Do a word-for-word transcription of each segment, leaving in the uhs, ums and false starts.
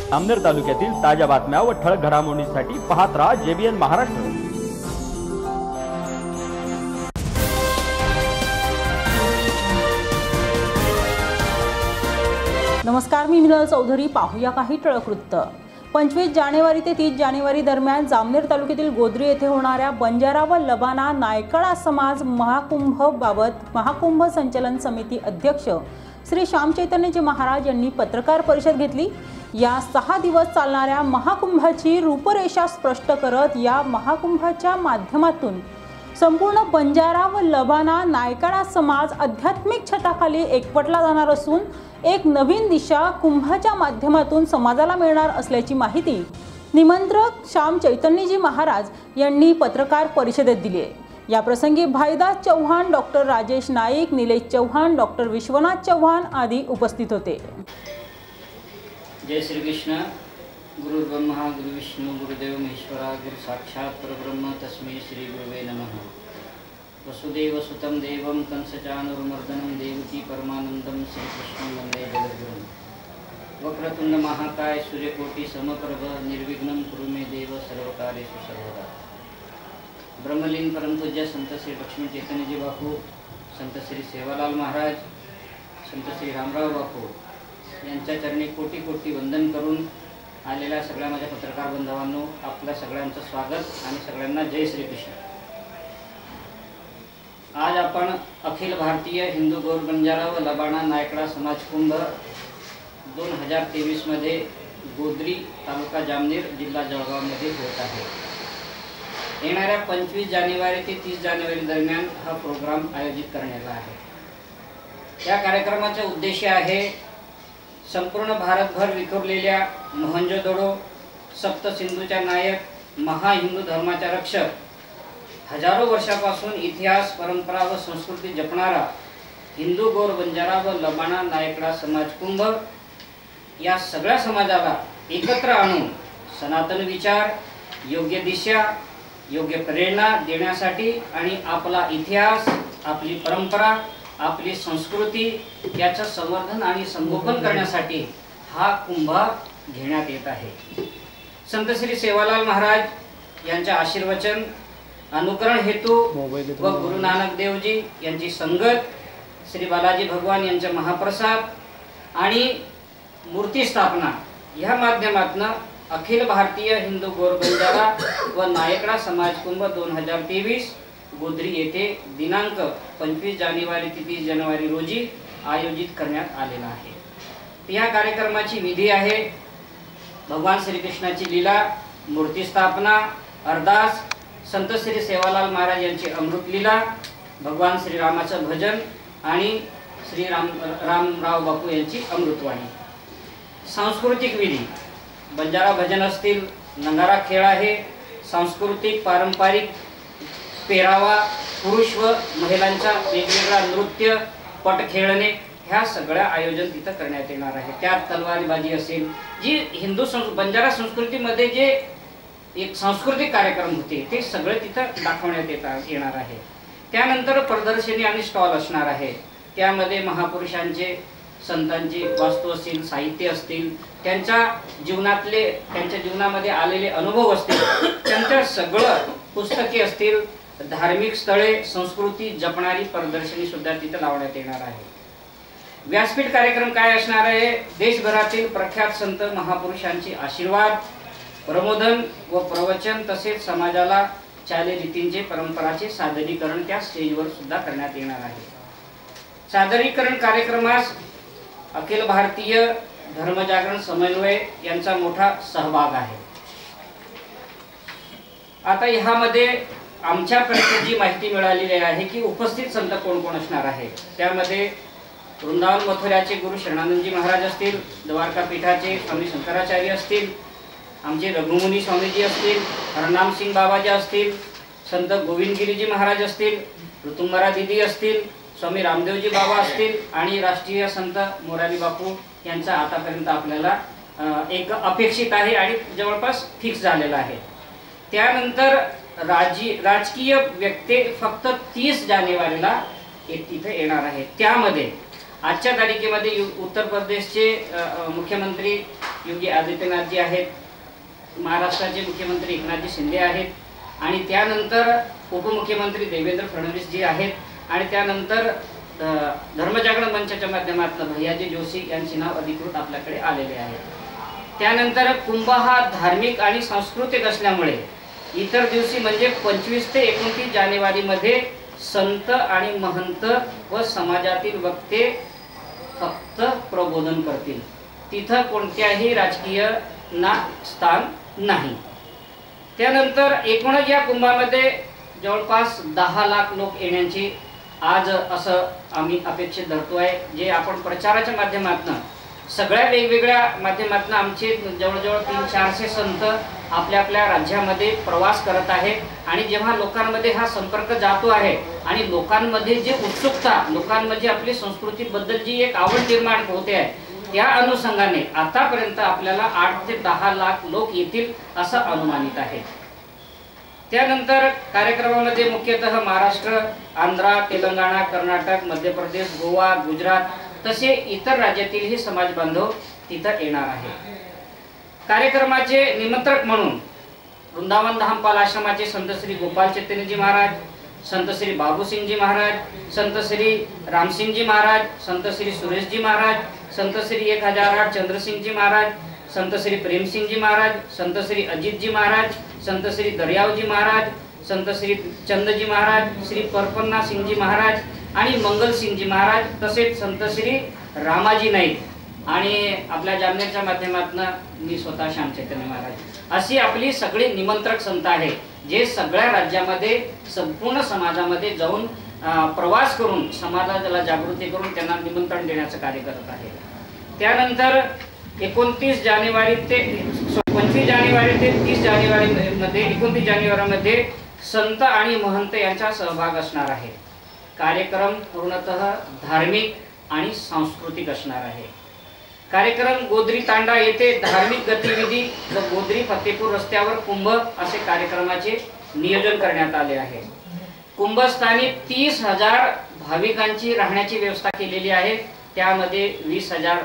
जामनेर तालुक्यातील ताज्या बातम्या व ठळक घडामोडींसाठी पाहत राहा जेबीएन महाराष्ट्र। नमस्कार, मी मिनल चौधरी। पाहूया काही ठळक वृत्त। पंचवीस जानेवारी ते तीस जानेवारी दरम्यान जामनेर तालुक्यातील गोद्री येथे होणाऱ्या बंजारा व लबाना नायकडा समाज महाकुंभ बाबत महाकुंभ संचलन समिती अध्यक्ष श्री श्याम चैतन्यजी महाराज यांनी पत्रकार परिषद घेतली। या सहा दिवस चालणाऱ्या महाकुंभाची रूपरेषा स्पष्ट करत या महाकुंभाच्या माध्यमातून संपूर्ण बंजारा व लबाना नायकडा समाज आध्यात्मिक छताखाली एकवटला जाणार असून एक नवीन दिशा कुंभाच्या माध्यमातून समाजाला मिळणार असल्याची माहिती निमंत्रक श्याम चैतन्यजी महाराज यांनी पत्रकार परिषदेत दिली आहे। या प्रसंगी भाईदास चौहान, डॉक्टर राजेश नाईक, निलेश चौहान, डॉक्टर विश्वनाथ चौहान आदी उपस्थित होते। जय श्री कृष्ण। गुरु ब्रह्मा गुरु विष्णु गुरुदेव महेश्वरा गुरु साक्षात परब्रह्म तस्मै श्री गुरुवे नमः। वसुदेव सुतं देवं कंसचाणूरमर्दनं देवकी परमानंदं श्रीकृष्णं वंदे जगद्गुरुं। वक्रतुंड महाकाय सूर्यकोटि समप्रभ निर्विघ्नं कुरु मे देव सर्वकार्येषु सर्वदा। ब्रह्मलीन परमपूज्य संत श्री लक्ष्मी चैतन्यजी बापू, संत श्री सेवालाल महाराज, संत श्री रामराव बापू यांच्या चरणी कोटी कोटी वंदन करून आलेल्या सगळ्या माझ्या पत्रकार बंधवांनो, आपल्या सगळ्यांचं स्वागत आणि सगळ्यांना जय श्री कृष्ण। आज आपण अखिल भारतीय हिंदू गौर बंजारा व लबाना नायकडा समाज कुंभ दोन हजार तेवीस मध्ये गोद्री तालुका जामनेर जिल्हा जळगाव मध्ये होत आहे। येणाऱ्या पंचवीस जानेवारी ते तीस जानेवारी दरम्यान हा प्रोग्राम आयोजित करण्यात आहे। या कार्यक्रमाचा उद्देश आहे संपूर्ण भारतभर विखुरलेल्या मोहनजोदडो सप्त सिंधूच्या नायक महा-हिंदू धर्माच्या रक्षक, हजारो वर्षापासून इतिहास, परंपरा व संस्कृती जपणारा हिंदू गौर बंजारा व लबाना नायकडा समाज कुंभ या सगळ्या समाजाला एकत्र आणून सनातन विचार, योग्य दिशा, योग्य प्रेरणा देण्यासाठी आणि आपला इतिहास, आपली परंपरा, आपली संस्कृती याचं संवर्धन आणि संगोपन करण्यासाठी हा कुंभ घेण्यात येत आहे। संत श्री सेवालाल महाराज यांचे आशीर्वचन, अनुकरण हेतू व गुरु नानक देवजी यांची संगत, श्री बालाजी भगवान यांचे महाप्रसाद आणि मूर्ती स्थापना या माध्यमातून अखिल भारतीय हिंदू गौर बंजारा व नायकडा समाज कुंभ दोन हजार तेवीस गोद्री येथे दिनांक पंचवीस जानेवारी ते तीस जानेवारी रोजी आयोजित करण्यात आलेला आहे। या कार्यक्रमाची विधी आहे भगवान श्री कृष्णाची लीला, मूर्ती स्थापना, अरदास, संत श्री सेवालाल महाराज यांची अमृत लीला, भगवान श्री रामाचं भजन आणि श्री राम रामराव बापू यांची अमृतवाणी। सांस्कृतिक विधी बंजारा भजन असतील, नगारा खेळ आहे, सांस्कृतिक पारंपरिक पेरावा, पुरुष व महिलांचा वेगवेगळा नृत्य, पट खेळणे ह्या सगळ्या आयोजन तिथं करण्यात येणार आहे। त्यात तलवारबाजी असेल, जी हिंदू बंजारा संस्कृतीमध्ये जे एक सांस्कृतिक कार्यक्रम होते ते सगळे तिथं दाखवण्यात येतात येणार आहे। त्यानंतर प्रदर्शनी आणि स्टॉल असणार आहे। त्यामध्ये महापुरुषांचे, संतांची वास्तू असतील, साहित्य असतील, त्यांच्या जीवनातले त्यांच्या जीवनामध्ये आलेले अनुभव असतील, त्यांच्या सगळं पुस्तके असतील, धार्मिक स्थळे, संस्कृती जपणारी प्रदर्शनी सुद्धा तिथे लावण्यात येणार आहे। व्यासपीठ कार्यक्रम काय असणार आहे? देशभरातील प्रख्यात संत महापुरुषांचे आशीर्वाद, प्रबोधन व प्रवचन तसेच समाजाला चालीरीतींचे, परंपराचे सादरीकरण त्या स्टेजवर सुद्धा करण्यात येणार आहे। सादरीकरण कार्यक्रमास अखिल भारतीय धर्मजागरण समन्वय यांचा मोठा सहभाग आहे। आता ह्यामध्ये आमच्यापर्यंत जी माहिती मिळालेली आहे की उपस्थित संत कोण कोण असणार आहे, त्यामध्ये वृंदावन मथुराचे गुरु शरणानंदजी महाराज असतील, द्वारका पीठाचे स्वामी शंकराचार्य असतील, आमचे रघुमुनी स्वामीजी असतील, हरनाम सिंग बाबाजी असतील, संत गोविंदगिरीजी महाराज असतील, ऋतुंबरा दीदी असतील, स्वामी रामदेवजी बाबा असतील आणि राष्ट्रीय संत मोरारी बापू यांचा आतापर्यंत आपल्याला एक अपेक्षित आहे आणि जवळपास फिक्स झालेला आहे। त्यानंतर राजी राजकीय व्यक्ती फक्त तीस जानेवारीला एक तिथे येणार आहे। त्यामध्ये आजच्या तारखेमध्ये उत्तर प्रदेशचे मुख्यमंत्री योगी आदित्यनाथजी आहेत, महाराष्ट्राचे मुख्यमंत्री एकनाथजी शिंदे आहेत, आणि त्यानंतर उपमुख्यमंत्री देवेंद्र फडणवीसजी आहेत, आणि त्यानंतर धर्मजागरण मंचाच्या माध्यमातून भैयाजी जोशी यांचे नाव अधिकृत आपल्याकडे आलेले आहे. त्यानंतर कुंभ हा धार्मिक आणि सांस्कृतिक असल्यामुळे इतर दिवशी म्हणजे पंचवीस ते एकोणतीस जानेवारीमध्ये संत आणि महंत व समाजातील वक्ते फक्त प्रबोधन करतील. तिथं कोणत्याही राजकीय ना स्थान नाही. त्यानंतर एकूणच या कुंभामध्ये जवळपास दहा लाख लोक येण्याची आज असं आम्ही अपेक्षित धरतो आहे. जे आपण प्रचाराच्या माध्यमातून सगळ्या वेगवेगळ्या माध्यमातून आमचे जवळजवळ तीन चारशे संत आपल्या आपल्या राज्यामध्ये प्रवास करत आहेत, आणि जेव्हा लोकांमध्ये हा संपर्क जातो आहे आणि लोकांमध्ये जी उत्सुकता, लोकांमध्ये आपली संस्कृतीबद्दल जी एक आवड निर्माण होते आहे, त्या अनुषंगाने आतापर्यंत आपल्याला आठ ते दहा लाख लोक येतील असं अनुमानित आहे. त्यानंतर कार्यक्रमामध्ये मुख्यतः महाराष्ट्र, आंध्र, तेलंगणा, कर्नाटक, मध्य प्रदेश, गोवा, गुजरात तसे इतर राज्यातीलही समाज बांधव तिथं येणार आहे. कार्यक्रमाचे निमंत्रक म्हणून वृंदावन धामपाल आश्रमाचे संत श्री गोपाल चैतन्यजी महाराज, संत श्री बाबूसिंगजी महाराज, संत श्री रामसिंगजी महाराज, संत श्री सुरेशजी महाराज, संत श्री एक हजार आठ चंद्रसिंगजी महाराज, संत श्री प्रेमसिंगजी महाराज, संत श्री अजितजी महाराज, संत श्री दर्यावजी महाराज, संत श्री चंदजी महाराज, श्री परपन्ना सिंगजी महाराज आणि मंगल सिंगजी महाराज, तसेच संत श्री रामाजी नाईक आणि आपल्या जामनेरच्या माध्यमातून मी स्वतः श्याम चैतन्य महाराज, अशी आपली सगळी निमंत्रक संत आहे, जे सगळ्या राज्यामध्ये संपूर्ण समाजामध्ये जाऊन प्रवास करून समाजाला जागृती करून त्यांना निमंत्रण देण्याचं कार्य करत आहे. त्यानंतर एकोणतीस जानेवारी ते पंचवीस जानेवारी ते तीस जानेवारी मध्ये एकोणतीस जानेवारीमध्ये संत आणि महंत यांचा सहभाग असणार आहे. कार्यक्रम पूर्णतः धार्मिक आणि सांस्कृतिक असणार आहे. कार्यक्रम गोद्री तांडा येथे धार्मिक गतिविधी व गोद्री फतेपूर रस्त्यावर कुंभ असे कार्यक्रमाचे नियोजन करण्यात आले आहे. कुंभस्थानी तीस हजार भाविकांची राहण्याची व्यवस्था केलेली आहे. त्यामध्ये वीस हजार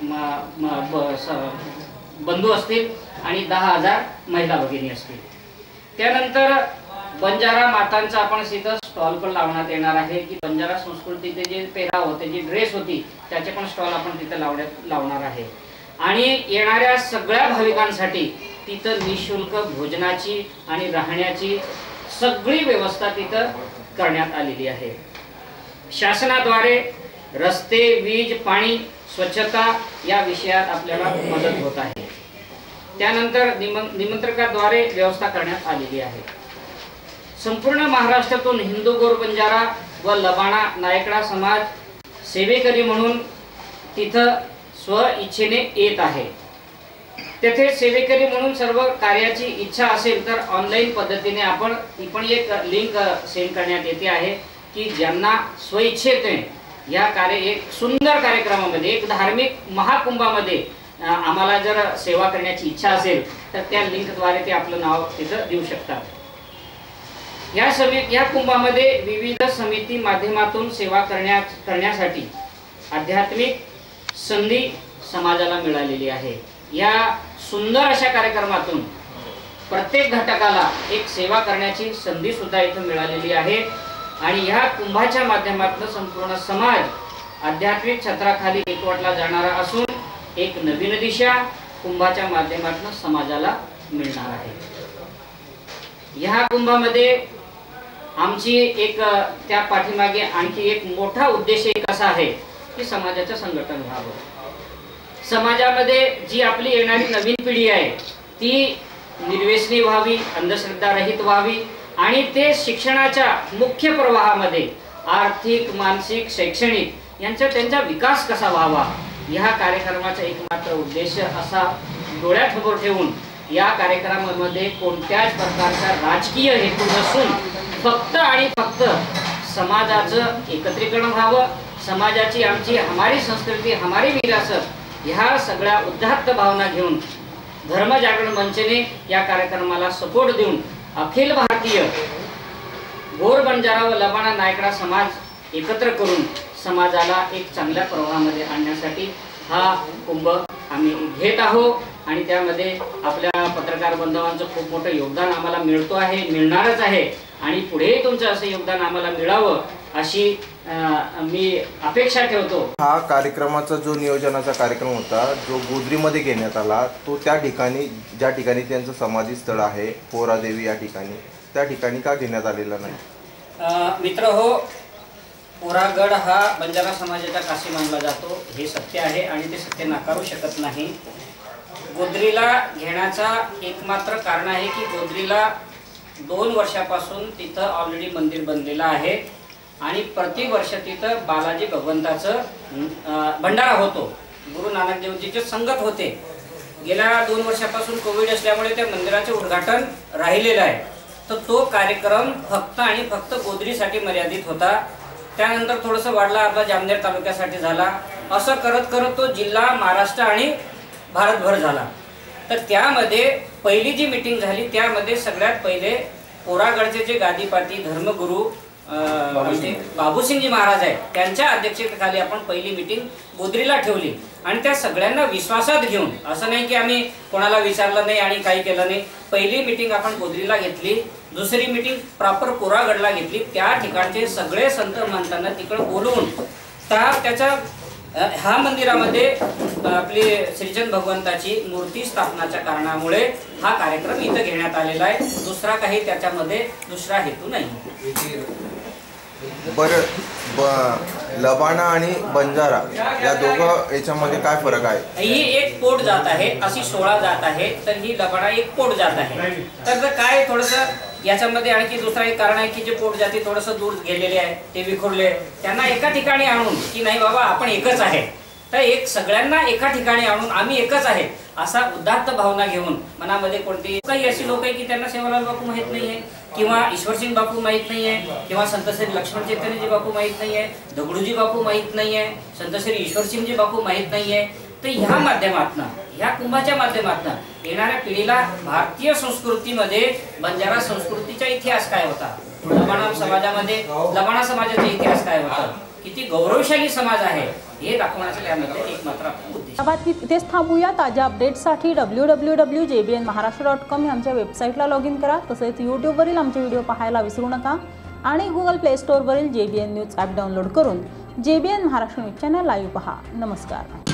बंधू असतील आणि दहा हजार महिला भगिनी असतील. त्यानंतर बंजारा मातांचा आपण तिथं स्टॉल पण लावण्यात येणार आहे की बंजारा संस्कृतीचे जे पेहराव होते, जी ड्रेस होती, त्याचे पण स्टॉल आपण तिथे लावण्यात लावणार आहे. आणि येणाऱ्या सगळ्या भाविकांसाठी तिथं निशुल्क भोजनाची आणि राहण्याची सगळी व्यवस्था तिथं करण्यात आलेली आहे. शासनाद्वारे रस्ते, वीज, पाणी, स्वच्छता या विषयात आपल्याला मदत होत आहे. त्यानंतर निमंत्रकाद्वारे व्यवस्था करण्यात आलेली आहे. संपूर्ण महाराष्ट्रातून हिंदू, गौर, बंजारा व लबाणा नायकडा समाज सेवेकरी म्हणून तिथं स्व इच्छेने येत आहे. तेथे सेवेकरी म्हणून सर्व कार्याची इच्छा असेल तर ऑनलाईन पद्धतीने आपण ही पण एक लिंक सेंड करण्यात येते आहे की ज्यांना स्वइच्छेने या कार्य एक सुंदर कार्यक्रमामध्ये, एक धार्मिक महाकुंभामध्ये आम्हाला जर सेवा करण्याची इच्छा असेल तर त्या लिंकद्वारे ते आपलं नाव तिथं देऊ शकतात. या समिती या कुंभामध्ये विविध समिती माध्यमातून सेवा करण्या करण्यासाठी आध्यात्मिक संधी समाजाला मिळालेली आहे. या सुंदर अशा कार्यक्रमातून प्रत्येक घटकाला एक सेवा करण्याची संधी सुद्धा इथं मिळालेली आहे. आणि ह्या कुंभाच्या माध्यमातून संपूर्ण समाज आध्यात्मिक छत्राखाली एकवटला जाणारा असून एक नवीन दिशा कुंभाच्या माध्यमातून समाजाला मिळणार आहे. ह्या कुंभामध्ये आमची एक त्या पाठीमागे आणखी एक मोठा उद्देश एक असा आहे की समाजाचं संघटन व्हावं. समाजामध्ये जी आपली येणारी नवीन पिढी आहे ती निर्व्यसनी व्हावी, अंधश्रद्धा रहित व्हावी आणि ते शिक्षणाच्या मुख्य प्रवाहामध्ये आर्थिक, मानसिक, शैक्षणिक यांचा त्यांचा विकास कसा व्हावा, ह्या कार्यक्रमाचा एकमात्र उद्देश असा डोळ्यासमोर ठेवून या कार्यक्रमामध्ये कोणत्याच प्रकारचा राजकीय हेतू नसून फक्त आणि फक्त समाजाचं एकत्रीकरण व्हावं, समाजाची आमची हमारी संस्कृती, हमारी विरासत ह्या सगळ्या उदात्त भावना घेऊन धर्मजागरण मंचने या कार्यक्रमाला सपोर्ट देऊन अखिल भारतीय गोर, बंजारा व लबाणा नायकडा समाज एकत्र करून समाजाला एक चांगल्या प्रवाहामध्ये आणण्यासाठी हा कुंभ आम्ही घेत आहोत. आणि त्यामध्ये आपल्या पत्रकार बांधवांचं खूप मोठं योगदान आम्हाला मिळतो आहे, मिळणारच आहे आणि पुढेही तुमचं असं योगदान आम्हाला मिळावं अशी मी अपेक्षा ठेवतो। हा कार्यक्रमाचा जो नियोजनाचा कार्यक्रम होता जो गोद्रीमध्ये घेण्यात आला तो त्या ठिकाणी ज्या ठिकाणी त्यांचं समाधी स्थळ आहे पोरादेवी या ठिकाणी त्या ठिकाणी का घेण्यात आलेला नाही? मित्र हो, पोरागड हा बंजारा समाजाचा काशी मानला जातो हे सत्य आहे आणि ते सत्य नाकारू शकत नाही। गोद्रीला घेण्याचा एकमात्र कारण आहे की गोद्रीला दोन वर्षापासून तिथं ऑलरेडी मंदिर बनलेलं आहे आणि प्रतिवर्ष तिथं बालाजी भगवंताचं भंडारा होतो। गुरु नानक देवजीचे संगत होते। गेल्या दोन वर्षापासून कोविड असल्यामुळे त्या मंदिराचे उद्घाटन राहिलेलं आहे, तर तो कार्यक्रम फक्त आणि फक्त गोद्रीसाठी मर्यादित होता। त्यानंतर थोडंसं वाढला, आपला जामनेर तालुक्यासाठी झाला, असं करत करत तो जिल्हा महाराष्ट्र आणि भारतभर झाला। तर त्यामध्ये पहिली जी मीटिंग झाली त्यामध्ये सगळ्यात पहिले पोरागडचे जे गादीपाती धर्मगुरू बाबूसिंगजी महाराज आहेत त्यांच्या अध्यक्षतेखाली आपण पहिली मीटिंग गोद्रीला ठेवली आणि त्या सगळ्यांना विश्वासात घेऊन, असं नाही की आम्ही कोणाला विचारलं नाही आणि काही केलं नाही, पहिली मीटिंग आपण गोद्रीला घेतली, दुसरी मीटिंग प्रॉपर पोरागडला घेतली। त्या ठिकाणचे सगळे संत महंतांना तिकडे बोलवून त्याच्या ह्या मंदिरामध्ये आपली श्रीचंद भगवंताची मूर्ती स्थापनाच्या कारणामुळे हा कार्यक्रम इथं घेण्यात आलेला आहे। दुसरा काही त्याच्यामध्ये दुसरा हेतू नाही। बरं, ब लबाणा आणि बंजारा या दोघं याच्यामध्ये काय फरक आहे? ही एक पोट जात आहे, अशी सोळा जात आहे, तर ही लबाणा एक पोट जात आहे। तर काय थोडंसं याच्यामध्ये आणखी दुसरा एक कारण आहे की जे पोट जाती थोडंसं दूर गेलेले आहे, ते विखुरले, त्यांना एका ठिकाणी आणून की नाही बाबा आपण एकच आहे, तर एक सगळ्यांना एका ठिकाणी आणून आम्ही एकच आहे असा उदात्त भावना घेऊन मनामध्ये कोणती काही अशी लोक आहे की त्यांना सेवालाल बापू माहीत नाही आहे किंवा ईश्वरसिंग बापू माहीत नाही आहे किंवा संत श्री लक्ष्मण चैतन्यजी बापू माहीत नाही आहे, दगडूजी बापू माहीत नाही आहे, संत श्री ईश्वरसिंगजी बापू माहीत नाही आहे। तर ह्या माध्यमातून, ह्या कुंभाच्या माध्यमातून येणाऱ्या पिढीला भारतीय संस्कृतीमध्ये बंजारा संस्कृतीचा इतिहास काय होता, लबाणा समाजामध्ये लबाणा समाजाचा इतिहास काय होता, किती गौरवशाली समाज आहे हे दाखवण्याचा यामध्ये एकमात्र उद्देश। या बातमीत इथेच थांबूया। ताज्या अपडेट्ससाठी W W W dot J B N Maharashtra dot com आमच्या वेबसाईटला लॉग इन करा। तसेच यूट्यूबवरील आमचे व्हिडिओ पाहायला विसरू नका आणि गुगल प्ले स्टोअरवरील J B N news app download करून J B N Maharashtra news channel live पहा। नमस्कार।